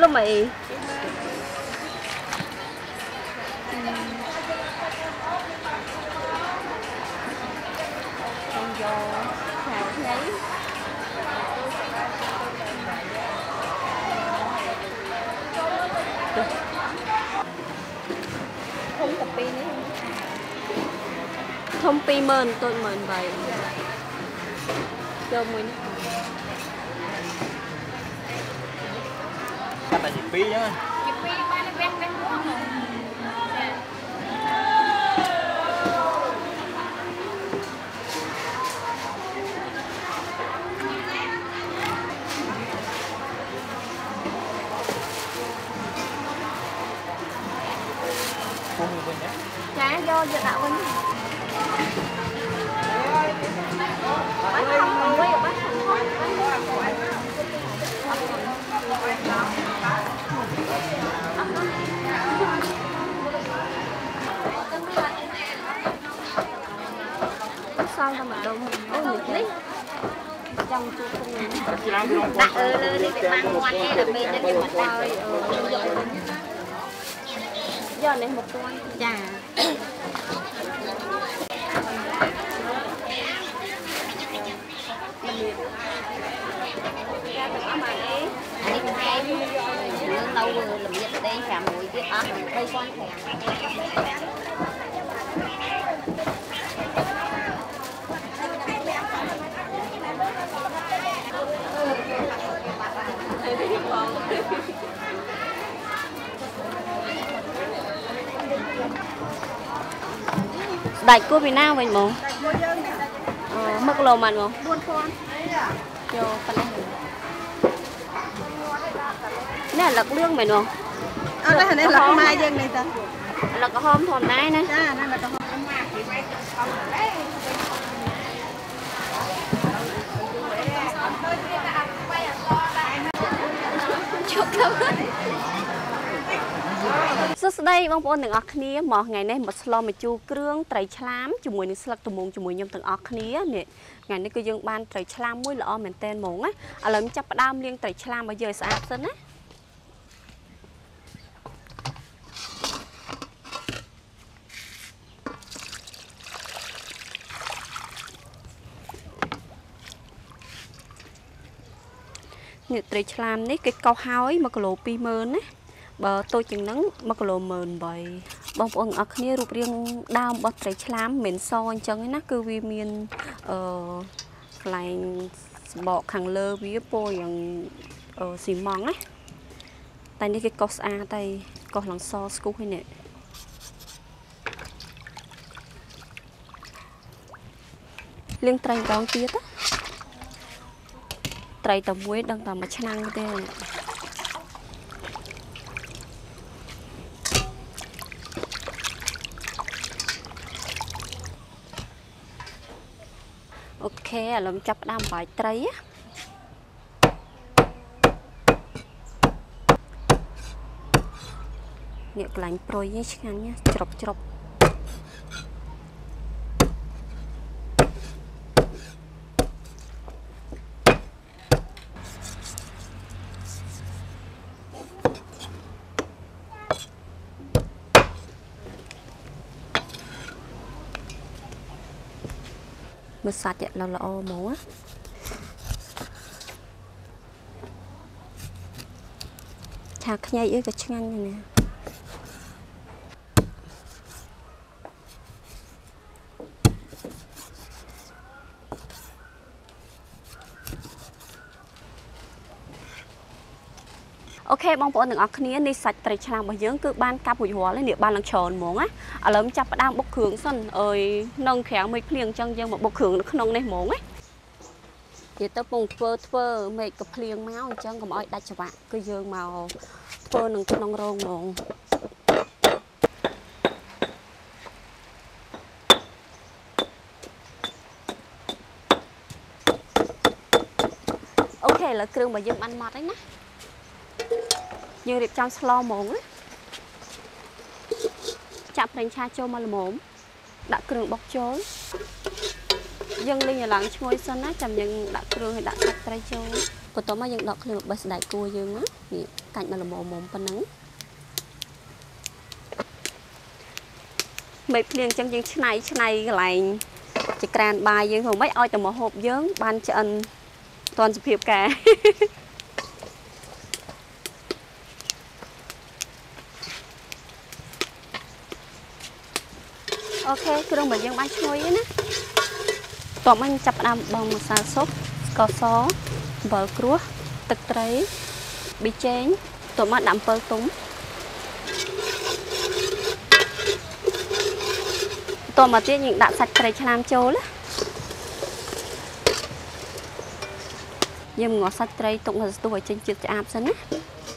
lúc mày con vô hào thấy không cà phê nữa không pi mơn tôi mơn vậy cho mình là gì pi nhá trái do giờ tạo mình bánh không quý bánh sao ra mà đâu ôi một lít trong chú không đặt lên đi để mang ngoan nghe là mệt nên mà tao giờ này một con trà lâu rồi làm việc ở đây cả mũi cái ớt đây con đại cô Việt Nam vậy mồ mất lồ mặn mồ cho phần này nè là lương mày mồ đây là cái mai dân này ta là có hôm thôn này nè đây là cái hôm สวัสดีบางคนหนึ่งออกนี้หมอไงเนี่ยหมดสโลมาจูเครื่องไตรชลามจมูกหนึ่งสลักตัวมงจมูกยมถึงออกนี้เนี่ยไงนี่ก็ยังบานไตรชลามมุ้ยละเหมือนเต้นมงอ่ะอะไรมันจับดามเลี้ยงไตรชลามมาเยอะสะอาดซะนะเนี่ยไตรชลามนี่cái câu hói mà cái lỗ pi mơn á bờ tôi chừng nắng mà cái lỗ mờn bời bông bông ở kia rụp riêng đau bật trái chlam miền soi chân ấy nát cơ vi miền lại bọ hàng lơ với bôiอย่างxì măng ấy tay này cái cos a tay cos lằng so scoop hay nè liên trai đón tiết á trai tầm muối đang tầm mà chăn thế ok làm chắp đam vài trái á nhẹ lạnh proi nhé chăng nhé chọc chọc mưa sạch vậy là ô mổ á chạc nhảy ở cái chân này nè ok bong bóng đừng ở kia đi sạch tại chàng bởi dưỡng cứ ban cặp hủy hóa lên địa ban lăng tròn muốn á ở lớn chắp đang bốc hưởng sân ơi nông khéo mấy liền chân dân một bốc hưởng nó nông này muốn ấy thì tớ bùng phơ mấy cặp liền máu chân còn mọi đại cho bạn cứ dương màu phơ nông cho nông rong muốn ok là kêu mà dương ăn mọt đấy nè nhưng đẹp trong slow mồm á chạm đánh cha cho mà là mồm đã cường bọc chối យើងលេងឲ្យឡើងឈ្ងុយសិនណាចាំយើងដាក់គ្រឿងឲ្យដាក់សាច់ត្រីចូលបន្ទាប់មកយើងដកឃ្លៀងបេះស្ដាយគួរយើងណានេះកាច់មកល្មមប៉ុណ្ណឹងមេភ្លៀងអញ្ចឹងយើងឆ្នៃកន្លែងចក្រានបាយយើងហ្នឹងមិនឲ្យតែមកហូបយើងបានឆ្អិនតាន់សភាពការអូខេគ្រឿងរបស់យើងបានឈ្ងុយណាតោះមកចាប់ផ្ដើមបងម្សៅស៊ុបស្ករសអំបិលក្រួសទឹកត្រីប៊ីចេងតោះមកដាក់អំពិលទុំតោះមកទៀតយើងដាក់សាច់ត្រីឆ្លាមចូលណាយើងងាស់សាច់ត្រីទុកនៅស្ទុះឲ្យចេញជាតិឆ្អាបសិនណា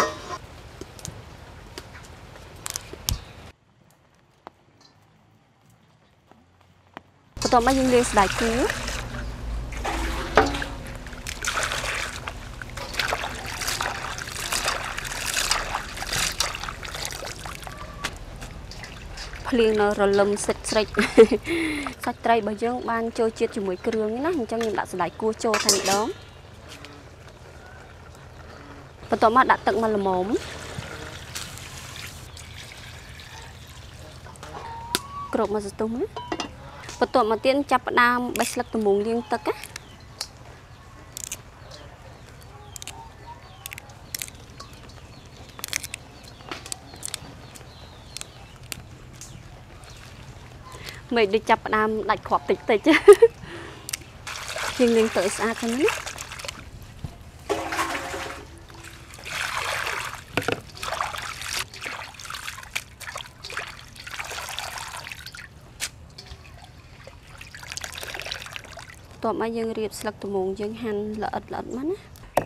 បន្ទាប់មកយើងលាងស្ដាយគួរភ្លៀងនៅរលឹមសិតស្រិចសាច់ត្រីរបស់យើងបានចូលជាតិជាមួយគ្រឿងណាអញ្ចឹងយើងដាក់ស្ដាយគួរចូលតែម្ដងបន្ទាប់មកដាក់ទឹកមកល្មមគ្របមកស្ទុះណាបន្ទាប់មកទៀតចាប់ផ្ដើមបេះស្លឹកត្មូងលាងទឹកណាមិនដូចចាប់ផ្ដើមដាច់គ្រាប់តិចយើងលាងទឹកឲ្យស្អាតទៅណាតោះមកយើងរៀបស្លឹកត្មូងយើងហាន់ល្អិតមកណា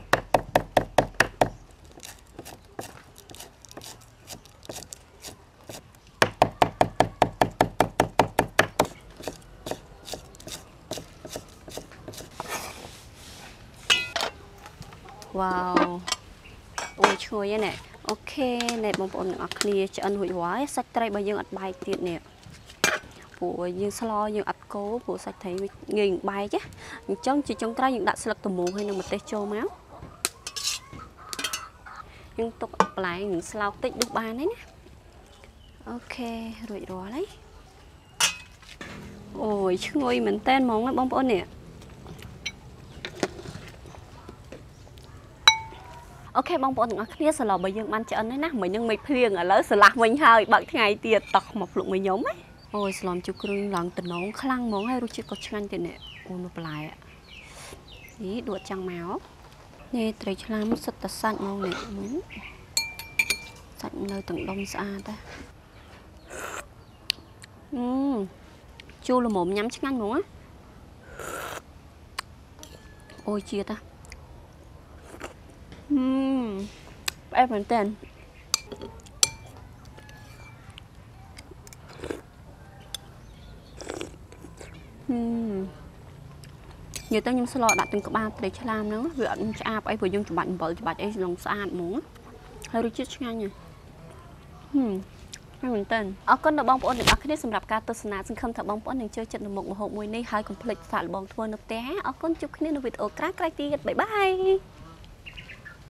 វ៉ាវអូឈ្ងុយណាស់អូខេណែបងប្អូនទាំងអស់គ្នាឆ្អិនរួចរាល់សាច់ត្រីរបស់យើងអត់បែកទៀតនេះព្រោះយើងស្លយើងអត់កូរព្រោះសាច់ត្រីវាងាយបែកណាអញ្ចឹងជាចុងក្រោយយើងដាក់ស្លឹកត្មូងហើយនឹងម្ទេសចូលមកយើងទុកបន្លែនឹងស្លោកតិចដុះបានហើយណាអូខេរួចរាល់ហើយអូយឈ្ងុយមែនតើហ្មងបងប្អូននេះអូខេបងប្អូនទាំងអស់គ្នាសាឡរបស់យើងបានឆ្អិនហើយណាមិញនឹងមិនភ្លៀងឥឡូវស្រឡះវិញហើយបើកថ្ងៃទៀតតោះមកភ្លុកមួយខ្ញុំហ៎អូយស្លំជូរគ្រឿងឡើងតំណងខ្លាំងហ្មងហើយរសជាតិក៏ឆ្ងាញ់ទៀតនេះអូនបន្លែនេះដួតចាំងមកនេះត្រីឆ្លាមសិតតែសាច់ហ្មងនេះសាច់នៅទាំងដុំស្អាតជូរល្មមញ៉ាំឆ្ងាញ់ហ្មងអូយជាតិផ្អែមមែនតើនិយាយទៅខ្ញុំស្លដាក់ទាំងក្បាលត្រីឆ្លាមហ្នឹងវាអត់ឆ្អាបអីព្រោះយើងច្បាច់អំបិលច្បាច់អីក្នុងស្អាតហ្មងហើយរសជាតិឆ្ងាញ់មែនតើអរគុណដល់បងប្អូនទាំងអស់គ្នាសម្រាប់ការទស្សនាសង្ឃឹមថាបងប្អូននឹងចូលចិត្តនៅមុខម្ហូបមួយនេះហើយកុំភ្លេចសាកល្បងធ្វើនៅផ្ទះអរគុណជួបគ្នានៅវីដេអូក្រោយៗទៀតបាយបាយ